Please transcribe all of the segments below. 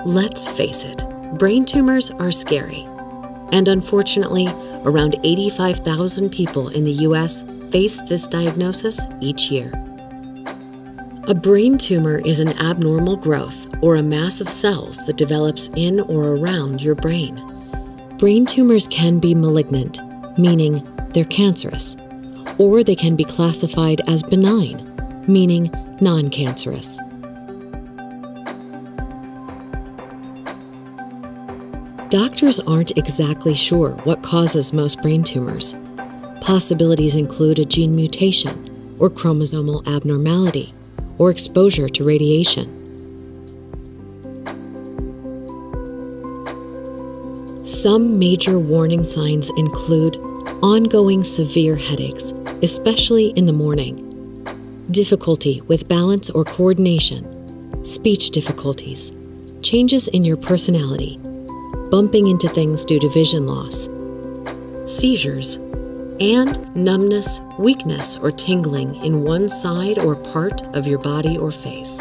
Let's face it, brain tumors are scary. And unfortunately, around 85,000 people in the U.S. face this diagnosis each year. A brain tumor is an abnormal growth or a mass of cells that develops in or around your brain. Brain tumors can be malignant, meaning they're cancerous, or they can be classified as benign, meaning non-cancerous. Doctors aren't exactly sure what causes most brain tumors. Possibilities include a gene mutation, or chromosomal abnormality, or exposure to radiation. Some major warning signs include ongoing severe headaches, especially in the morning, difficulty with balance or coordination, speech difficulties, changes in your personality, bumping into things due to vision loss, seizures, and numbness, weakness, or tingling in one side or part of your body or face.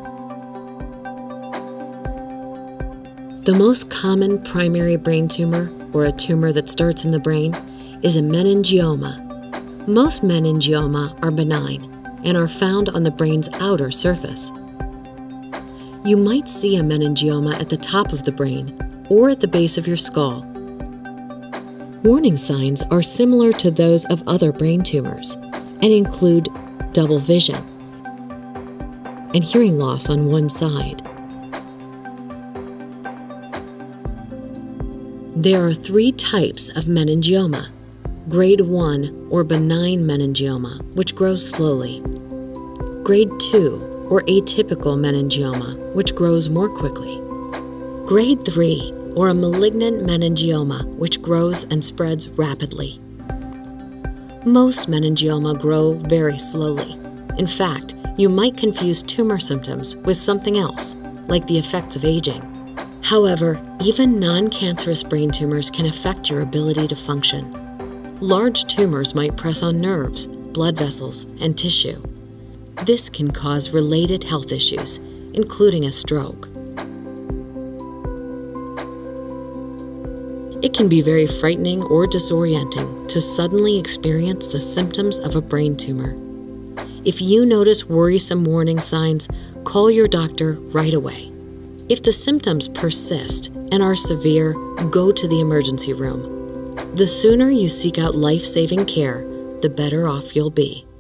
The most common primary brain tumor, or a tumor that starts in the brain, is a meningioma. Most meningioma are benign and are found on the brain's outer surface. You might see a meningioma at the top of the brain or at the base of your skull. Warning signs are similar to those of other brain tumors and include double vision and hearing loss on one side. There are 3 types of meningioma: Grade 1 or benign meningioma, which grows slowly; Grade 2 or atypical meningioma, which grows more quickly; Grade 3 or a malignant meningioma, which grows and spreads rapidly. Most meningioma grow very slowly. In fact, you might confuse tumor symptoms with something else, like the effects of aging. However, even non-cancerous brain tumors can affect your ability to function. Large tumors might press on nerves, blood vessels, and tissue. This can cause related health issues, including a stroke. It can be very frightening or disorienting to suddenly experience the symptoms of a brain tumor. If you notice worrisome warning signs, call your doctor right away. If the symptoms persist and are severe, go to the emergency room. The sooner you seek out life-saving care, the better off you'll be.